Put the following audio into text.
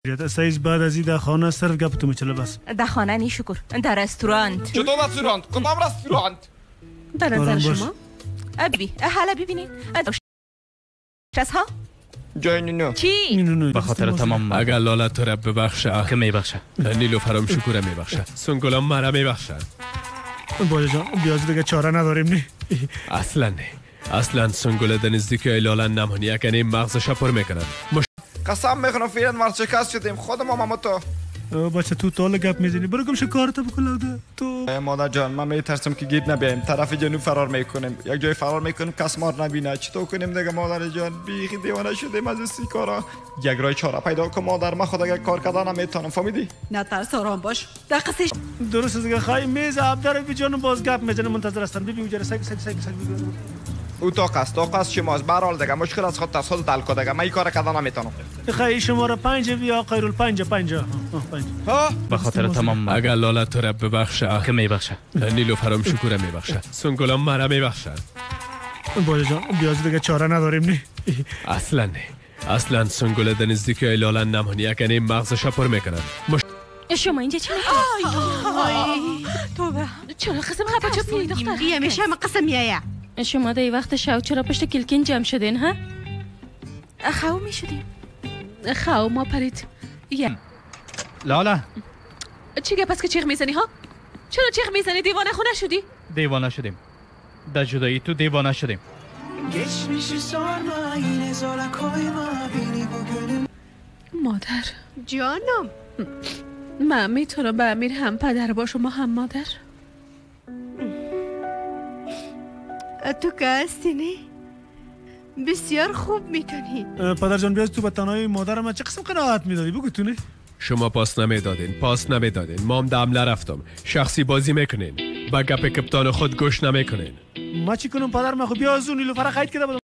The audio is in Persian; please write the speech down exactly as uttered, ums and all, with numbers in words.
سایز بعد از این در خانه صرف گپ تو میچله بس. در خانه نی شکر، در رستوران. چطور رستوران؟ کدام رستوران؟ در نظر شما؟ ابی، حالا ببینید. چس ها؟ جای نینو. چی؟ به خاطر تمام اگر لاله تو رب ببخشه که میبخشه. نیلوفرم شکر میبخشه. سنگولم مرا میبخشه. باجا جان بیاز دیگه چاره نداریم نی. اصلا نه. اصلا سنگوله دنزدیک لاله نمونی اکنی مغزش پر میکنن. قسم میخونم فیرن ورشکست شدیم خودم هم تو. بچه تو طول گپ میزنی برو گمشه کارتو بکن تو. مادر جان من میترسم که گیر نبیم طرف جنوب فرار میکنیم یک جای فرار میکنیم کس مار نبینه چطور کنیم دیگه مادر جان بیخی دیوانه شدیم از سی کارا یک راه چاره پیدا کن مادر من خود اگر کار کردن نمیتونم فهمیدی نترس آرام باش دقیقش درست دیگه خواهی میز عبدالله بی جان باز گپ میزنه منتظر هستن ببین اونجا سگ سگ سگ سگ او تاق است تاق است شماست برحال دیگه مشکل از خود ترس خود حل کن دیگه من این کار کردن نمیتونم خواهی شماره پنج بیا خیرول پنج پنج ها به خاطر تمام اگر لاله تو رب ببخشه که میبخشه. نیلوفرم شکر میبخشه. سنگولم مرا میبخشه. باجا جان بیاز دیگه چاره نداریم نی. اصلا نه. اصلا سنگوله دنزدیک لاله نمونی اکنی مغزش پر میکنن. شما اینجا چی میکنید؟ توبه چرا قسم خبا چه پولی دختر؟ یه میشه همه قسم میایه شما در وقت شو چرا پشت کلکین جمع شدین ها؟ خواهو میشدیم خواهو ما پرید یه لاله چی گه پس که چیخ میزنی ها؟ چرا چیخ میزنی دیوانه خونه شدی؟ دیوانه شدیم در جدایی تو دیوانه شدیم مادر جانم من میتونم به امیر هم پدر باشم و هم مادر تو که هستی نه؟ بسیار خوب میتونی پدر جان بیاز تو به تنهای مادرم چه قسم قناعت میدادی بگو تو نه؟ شما پاس نمیدادین پاس نمیدادین مام دم نرفتم شخصی بازی میکنین با گپ کپتان خود گوش نمیکنین ما چی کنم پدر من خب بیاز اون نیلوفر خرید کرده